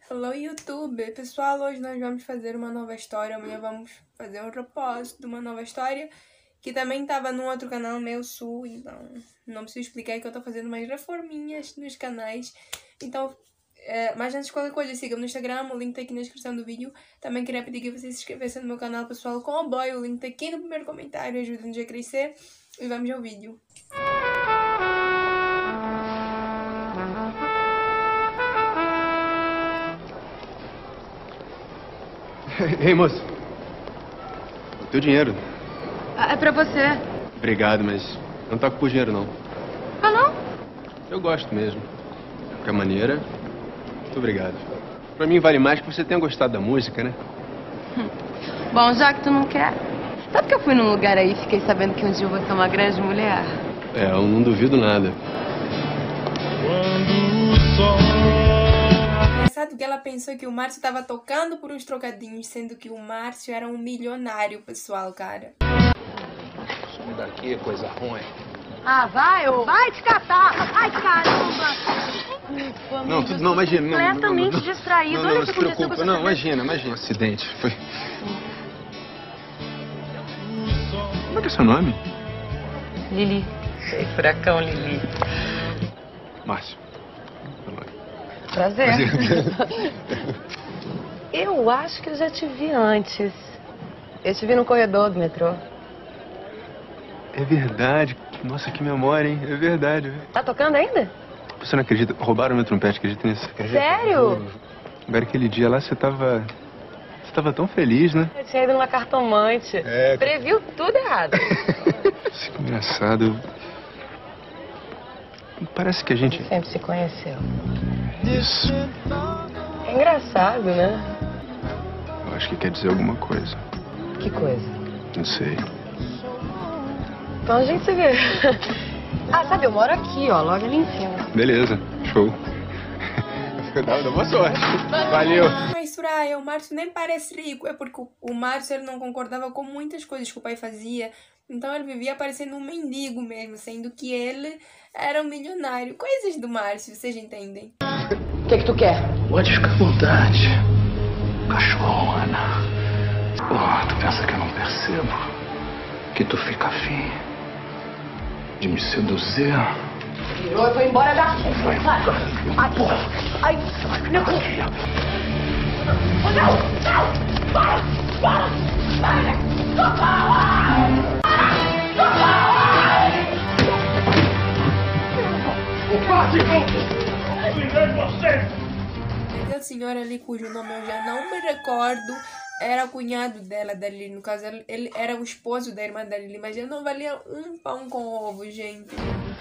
Hello, YouTube! Pessoal, hoje nós vamos fazer uma nova história. Amanhã vamos fazer um propósito de uma nova história que também estava num outro canal meu, Sul. Então, não preciso explicar que eu estou fazendo umas reforminhas nos canais. Então, mas antes de qualquer coisa, sigam-me no Instagram, o link está aqui na descrição do vídeo. Também queria pedir que vocês se inscrevessem no meu canal, pessoal, com o boy. O link está aqui no primeiro comentário, ajuda-nos a crescer. E vamos ao vídeo. Ei, moço. O teu dinheiro. É pra você. Obrigado, mas não toco por dinheiro, não. Ah, não? Eu gosto mesmo. De qualquer maneira, muito obrigado. Pra mim vale mais que você tenha gostado da música, né? Bom, já que tu não quer... Sabe que eu fui num lugar aí e fiquei sabendo que um dia eu vou ser uma grande mulher? É, eu não duvido nada. Engraçado que ela pensou que o Márcio estava tocando por uns trocadinhos, sendo que o Márcio era um milionário, pessoal, cara. Some daqui, coisa ruim. Ah, vai, ô! Vai te catar! Ai, caramba! Não, tudo não, imagina. Completamente distraído. Não, Olha não o que se aconteceu preocupa. com essa Não, cabeça. imagina. Um acidente. Foi. Como é que é seu nome? Lili. Sei, furacão, Lili. Márcio. Prazer. Eu acho que eu já te vi antes. Eu te vi no corredor do metrô. É verdade. Nossa, que memória, hein? É verdade. Tá tocando ainda? Você não acredita? Roubaram meu trompete, acredita nisso? Acredita? Sério? Agora aquele dia lá você tava tão feliz, né? Eu tinha ido numa cartomante. É. Previu tudo errado. Isso que engraçado. Parece que a gente... Sempre se conheceu. Isso. É engraçado, né? Eu acho que quer dizer alguma coisa. Que coisa. Não sei. Então a gente se vê. Ah, sabe, eu moro aqui, ó, logo ali em cima. Beleza. Show. Dá boa sorte. Valeu. Mas, Soraya, o Márcio nem parece rico. É porque o Márcio ele não concordava com muitas coisas que o pai fazia. Então ele vivia parecendo um mendigo mesmo, sendo que ele era um milionário. Coisas do Márcio, vocês entendem? O que tu quer? Pode ficar à vontade. Cachorro, Ana. Oh, tu pensa que eu não percebo? Que tu fica afim de me seduzir? Virou e foi embora daqui. Vai. Ai, porra. Ai, não. Não. Para. Aquela senhora ali cujo nome eu já não me recordo era o cunhado dela, da Lili. No caso, ele era o esposo da irmã da Lili, mas ele não valia um pão com ovo, gente.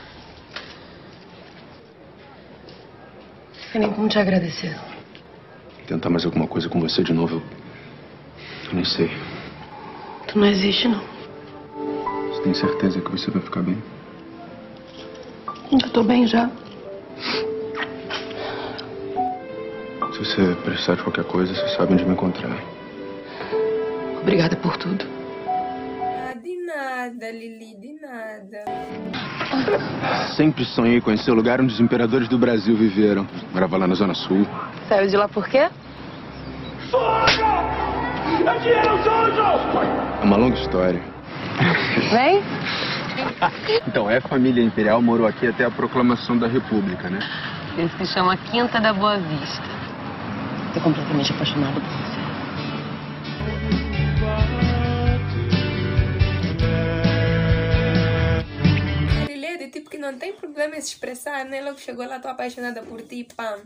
Não sei nem como te agradecer. Tentar mais alguma coisa com você de novo, eu nem sei. Tu não existe, não. Você tem certeza que você vai ficar bem? Eu tô bem já. Se você precisar de qualquer coisa, você sabe onde me encontrar. Obrigada por tudo. Ah, de nada, Lili, de nada. Sempre sonhei conhecer o lugar onde os imperadores do Brasil viveram. Morava lá na Zona Sul. Saiu de lá por quê? É uma longa história. Vem. Então, a família imperial morou aqui até a proclamação da República, né? Ele se chama Quinta da Boa Vista. Tô completamente apaixonado por você. A Lili é de tipo que não tem problema em se expressar, né? Logo chegou lá, tô apaixonada por ti, pam.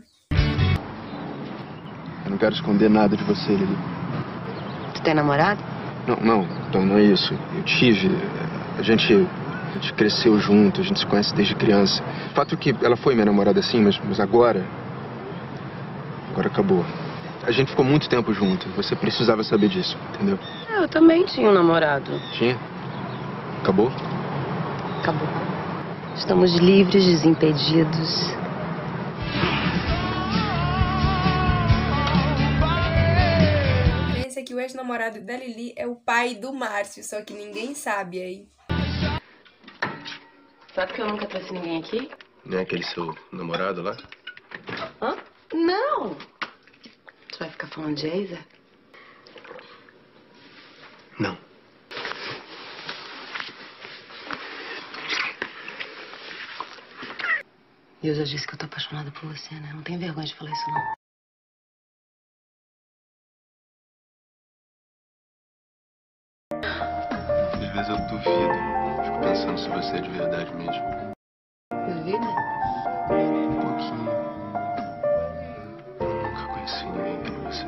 Eu não quero esconder nada de você, Lili. Tu tem namorado? Não é isso. Eu tive. A gente cresceu junto, a gente se conhece desde criança. O fato é que ela foi minha namorada sim, mas agora acabou. A gente ficou muito tempo junto. Você precisava saber disso, entendeu? Eu também tinha um namorado. Tinha? Acabou? Acabou. Estamos livres, desimpedidos. Pensa que o ex-namorado da Lili é o pai do Márcio, só que ninguém sabe aí. Sabe que eu nunca trouxe ninguém aqui? Não é aquele seu namorado lá? Hã? Não! vai ficar falando de ex, é? Não. E eu já disse que eu tô apaixonada por você, né? Não tem vergonha de falar isso, não. Às vezes eu duvido. Fico pensando se você é de verdade mesmo. Duvida? Um pouquinho. Eu nunca conheci ninguém como você.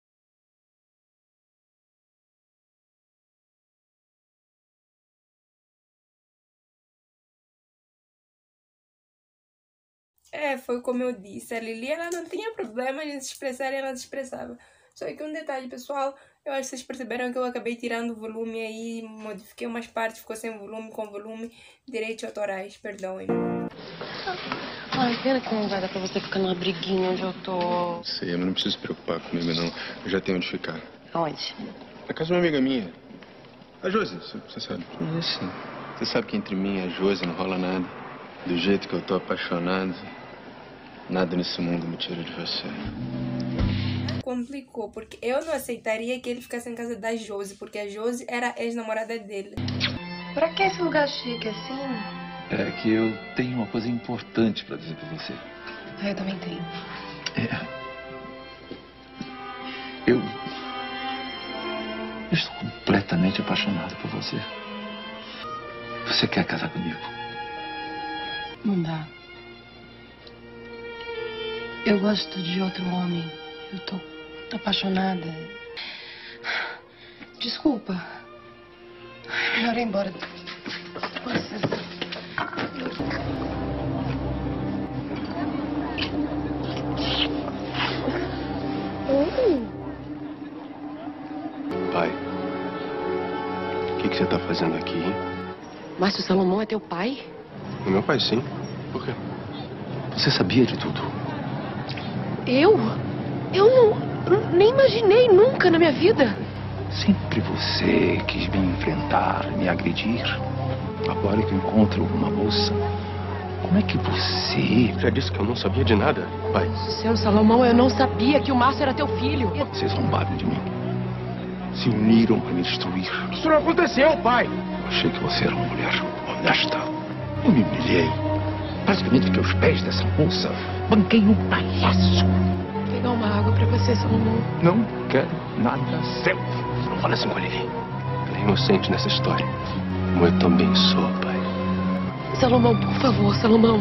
Foi como eu disse. A Lili, ela não tinha problema de se expressar e ela se expressava. Só que um detalhe, pessoal, eu acho que vocês perceberam que eu acabei tirando o volume aí, modifiquei umas partes, ficou sem volume, com volume, direitos autorais, perdoem. Ai, pena que não vai dar pra você ficar numa briguinha onde eu tô. Sei, mas não precisa se preocupar comigo, não. Eu já tenho onde ficar. Aonde? Na casa de uma amiga minha. A Josi, você sabe. É assim. Você sabe que entre mim e a Josi não rola nada. Do jeito que eu tô apaixonado, nada nesse mundo me tira de você. Complicou, porque eu não aceitaria que ele ficasse em casa da Josi, porque a Josi era a ex-namorada dele. Pra que esse lugar chique assim? É que eu tenho uma coisa importante pra dizer pra você. Eu também tenho. Eu estou completamente apaixonado por você. Você quer casar comigo? Não dá. Eu gosto de outro homem. Eu tô apaixonada. Desculpa. Melhor ir embora. Com licença. Pai, o que você tá fazendo aqui, hein? Márcio Salomão é teu pai? O meu pai, sim. Por quê? Você sabia de tudo? Eu? Eu nem imaginei nunca na minha vida. Sempre você quis me enfrentar, me agredir. Agora que eu encontro uma moça, como é que você... Já disse que eu não sabia de nada, pai. Seu Salomão, eu não sabia que o Márcio era teu filho. Vocês zombaram de mim. Se uniram para me destruir. Isso não aconteceu, pai. Eu achei que você era uma mulher honesta. Eu me humilhei. Praticamente fiquei aos pés dessa moça. Banquei um palhaço. Vou pegar uma água pra você, Salomão. Não quero nada seu. Não fala assim com a Lili. Ela é inocente nessa história. Como eu também sou, pai. Salomão, por favor, Salomão.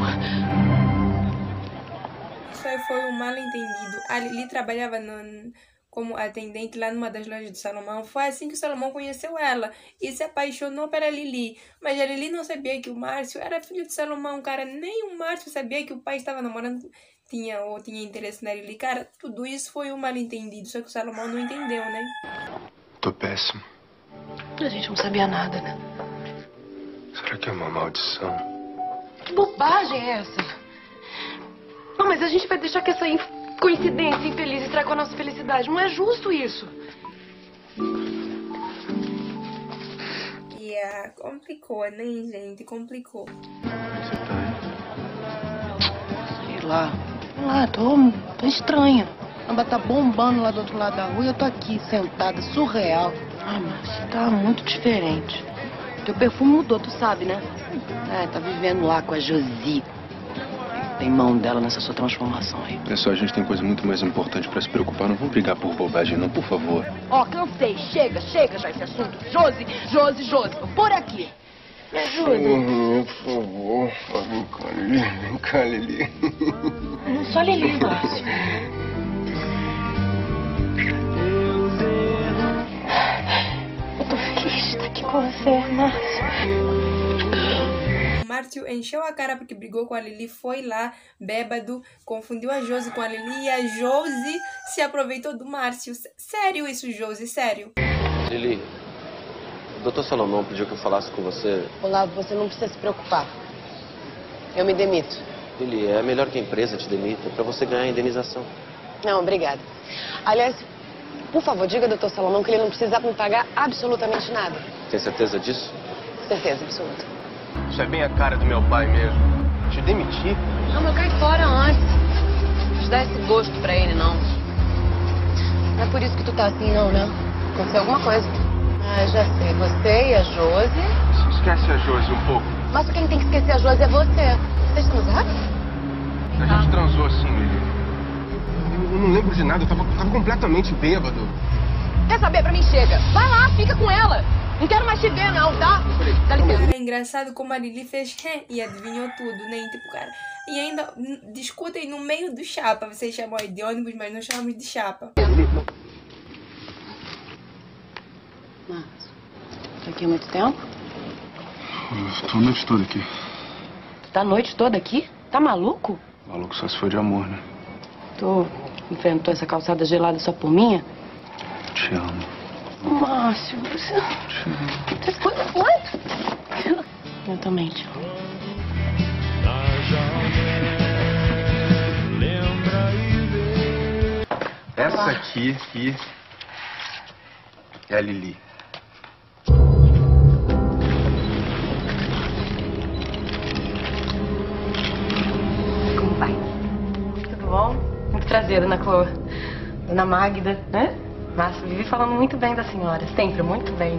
Isso aí foi um mal-entendido. A Lili trabalhava como atendente lá numa das lojas do Salomão. Foi assim que o Salomão conheceu ela e se apaixonou pela Lili. Mas a Lili não sabia que o Márcio era filho de Salomão, cara. Nem o Márcio sabia que o pai estava namorando, tinha interesse na Lili. Cara, tudo isso foi um mal-entendido, só que o Salomão não entendeu, né? Tô péssimo. A gente não sabia nada, né? Será que é uma maldição? Que bobagem é essa? Não, mas a gente vai deixar que essa coincidência infeliz estragou a nossa felicidade. Não é justo isso. Complicou, né, gente? Complicou. Você tá aí? Sei lá. Tô estranha. A amba tá bombando lá do outro lado da rua e eu tô aqui, sentada, surreal. Ah, mas tá muito diferente. Teu perfume mudou, tu sabe, né? Tá vivendo lá com a Josi. Tem mão dela nessa sua transformação aí. É só, a gente tem coisa muito mais importante pra se preocupar. Não vamos brigar por bobagem, não, por favor. Cansei. Chega já esse assunto. Josi. Tô por aqui. Me ajuda. Por favor. Vem cá, Lili. Só Lili, Márcio. Eu tô feliz de estar aqui com você, Márcio. O Márcio encheu a cara porque brigou com a Lili, foi lá, bêbado, confundiu a Josi com a Lili e a Josi se aproveitou do Márcio. Sério isso, Josi? Sério? Lili, o Dr. Salomão pediu que eu falasse com você. Olavo, você não precisa se preocupar. Eu me demito. Lili, é melhor que a empresa te demita pra você ganhar a indenização. Não, obrigada. Aliás, por favor, diga ao Dr. Salomão que ele não precisa me pagar absolutamente nada. Tem certeza disso? Certeza absoluta. Isso é bem a cara do meu pai mesmo. Te demitir? Não, eu caí fora antes. Não dar esse gosto pra ele, não. Não é por isso que tu tá assim, não, né? Aconteceu alguma coisa. Ah, já sei. Você e a Josi... Esquece a Josi um pouco. Mas quem tem que esquecer a Josi é você. Vocês transaram? A gente transou assim, Lili. Eu não lembro de nada, eu tava completamente bêbado. Quer saber? Pra mim chega. Vai lá, fica com ela. Não quero mais te ver, não, tá? Dá licença. Cara, é engraçado como a Lili fez e adivinhou tudo, né? Tipo, cara. E ainda discutem no meio do chapa. Vocês chamam aí de ônibus, mas nós chamamos de chapa. Tá aqui há muito tempo? Eu tô a noite toda aqui. Tu tá a noite toda aqui? Tá maluco? Maluco só se for de amor, né? Tu enfrentou essa calçada gelada só por minha? Te amo. Márcio, você... Te amo. Você foi muito? Eu também te amo. Essa aqui é a Lili. Como vai? Tudo bom? Muito prazer, Dona Clô. Dona Magda, né? Márcio, vive falando muito bem da senhora. Sempre, muito bem.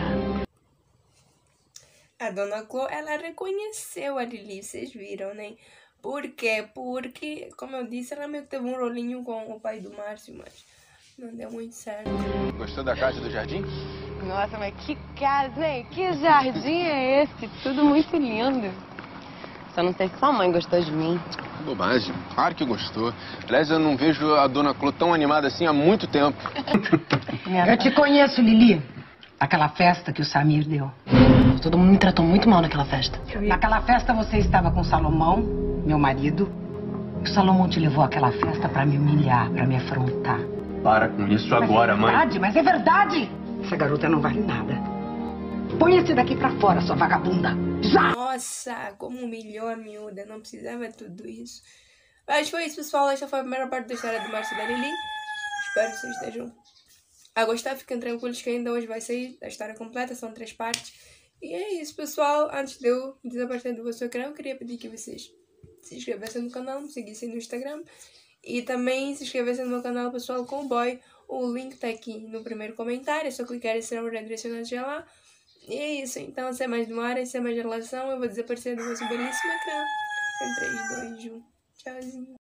A Dona Clô, ela reconheceu a Lili, vocês viram, né? Por quê? Porque, como eu disse, ela meio que teve um rolinho com o pai do Márcio, mas não deu muito certo. Gostou da casa do jardim? Nossa, mas que casa, hein? Que jardim é esse? Tudo muito lindo. Só não sei se sua mãe gostou de mim. Bobagem, claro que gostou. Aliás, eu não vejo a Dona Clô tão animada assim há muito tempo. Eu te conheço, Lili. Aquela festa que o Samir deu. Todo mundo me tratou muito mal naquela festa. Naquela festa você estava com o Salomão, meu marido. O Salomão te levou àquela festa pra me humilhar, pra me afrontar. Para com isso agora, mãe. Mas é verdade! Essa garota não vale nada. Põe esse daqui pra fora, sua vagabunda. Já! Nossa, como humilhou a miúda, não precisava de tudo isso. Mas foi isso, pessoal. Esta foi a primeira parte da história do Márcio e da Lili. Espero que vocês estejam a gostar. Fiquem tranquilos que ainda hoje vai sair a história completa, são 3 partes. E é isso, pessoal. Antes de eu desaparecer do vosso ecrã, eu queria pedir que vocês se inscrevessem no canal, me seguissem no Instagram. E também se inscrevessem no meu canal, pessoal, com o boy. O link tá aqui no primeiro comentário. É só clicar e serão redirecionados já lá. E é isso, então, sem mais demora, sem mais relação, eu vou desaparecer do vosso belíssimo ecrã. Em 3, 2, 1, tchauzinho.